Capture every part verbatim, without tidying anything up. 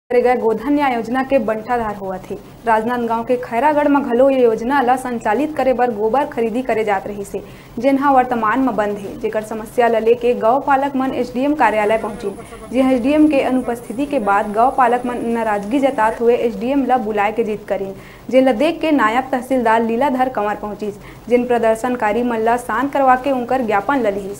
गए गोधन न्याय योजना के बंटाधार हुआ थी। राजनांदगांव के खैरागढ़ में घलो ये योजना ला संचालित करे बर गोबर खरीदी करे जात रही से, जेनहा वर्तमान में बंद है। जेकर समस्या ला लेके गौ पालक मन एसडीएम कार्यालय पहुंची, जे एसडीएम के अनुपस्थिति के बाद गौ पालक मन नाराजगी जतात हुए एसडीएम ला बुलाए के जीत करीन, जेन ला देख के नायब तहसीलदार लीलाधर कंवर पहुंचिस, जिन प्रदर्शनकारी मन ला शांत करवा के उनकर ज्ञापन ल लिहिस।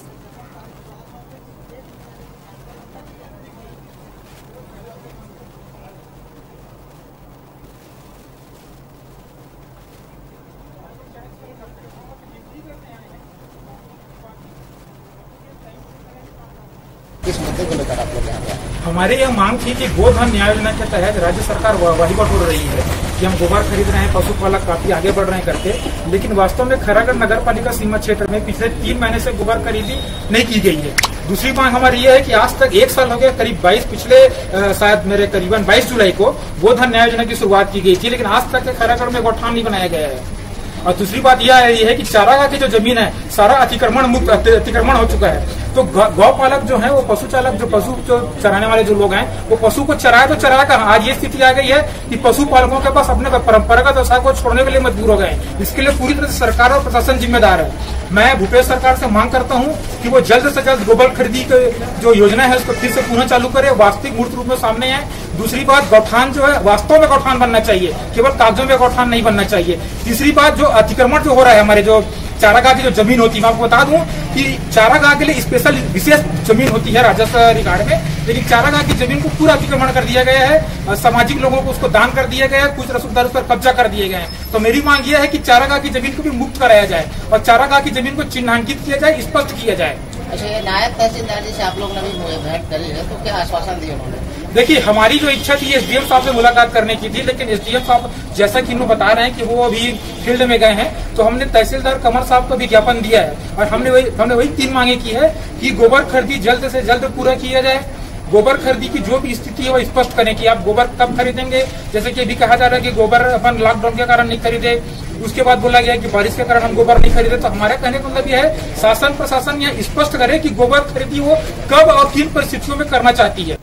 किस मुद्दे को लेकर आप लोग यहाँ पे आए? हमारी यह मांग थी कि गोधन न्याय योजना के तहत राज्य सरकार वही बटोर रही है कि हम गोबर खरीद रहे हैं, पशुपालक काफी आगे बढ़ रहे हैं करके, लेकिन वास्तव में खैरागढ़ नगर पालिका सीमा क्षेत्र में पिछले तीन महीने से गोबर खरीदी नहीं की गई है। दूसरी मांग हमारी ये है कि आज तक एक साल हो गया, करीब बाईस पिछले शायद मेरे करीबन बाईस जुलाई को गोधन न्याय योजना की शुरुआत की गई थी, लेकिन आज तक खैरागढ़ में गौठान नहीं बनाया गया है। और दूसरी बात यह है कि चारागाह की जो जमीन है सारा अतिक्रमण मुक्त अतिक्रमण हो चुका है। तो गौ पालक जो है वो पशु चालक जो पशु जो चराने वाले जो लोग हैं वो पशु को चराए तो चराया कहाँ। आज ये स्थिति आ गई है कि पशु पालकों के पास अपने परंपरागत व्यवसाय को छोड़ने के लिए मजबूर हो गए। इसके लिए पूरी तरह से सरकार और प्रशासन जिम्मेदार है। मैं भूपेश सरकार से मांग करता हूँ कि वो जल्द से जल्द गोबर खरीदी जो योजना है उसको फिर से पुनः चालू करे, वास्तविक मूर्त रूप में सामने आए। दूसरी बात, गौठान जो है वास्तव में गौठान बनना चाहिए, केवल कागजों में गौठान नहीं बनना चाहिए। तीसरी बात, जो अतिक्रमण जो हो रहा है हमारे जो चारागाह की जो जमीन होती है, मैं आपको बता दूं कि चारागाह के लिए स्पेशल विशेष जमीन होती है राजस्व रिकॉर्ड में, लेकिन चारागाह की जमीन को पूरा अतिक्रमण कर दिया गया है। सामाजिक लोगों को उसको दान कर दिया गया है, कुछ रसूखदार उस पर कब्जा कर दिए गए हैं। तो मेरी मांग यह है कि चारागाह की जमीन को भी मुक्त कराया जाए और चारागाह की जमीन को चिन्हांकित किया जाए, स्पष्ट किया जाए। अच्छा, ये नायब तहसीलदार जी से आप लोग ने भी भेंट करी है, तो क्या आश्वासन दिए उन्होंने? देखिए, हमारी जो इच्छा थी एसडीएम साहब से मुलाकात करने की थी, लेकिन एसडीएम साहब जैसा कि इन्होंने बता रहे हैं कि वो अभी फील्ड में गए हैं, तो हमने तहसीलदार कंवर साहब को भी ज्ञापन दिया है और हमने वही हमने वही तीन मांगे की है कि गोबर खरीदी जल्द से जल्द पूरा किया जाए। गोबर खरीदी की जो भी स्थिति है वो स्पष्ट करें कि आप गोबर कब खरीदेंगे। जैसे कि अभी कहा जा रहा है कि गोबर अपन लॉकडाउन के कारण नहीं खरीदे, उसके बाद बोला गया कि बारिश के कारण हम गोबर नहीं खरीदे। तो हमारे कहने का मतलब यह है शासन प्रशासन यह स्पष्ट करे कि गोबर खरीदी वो कब और किन परिस्थितियों में करना चाहती है।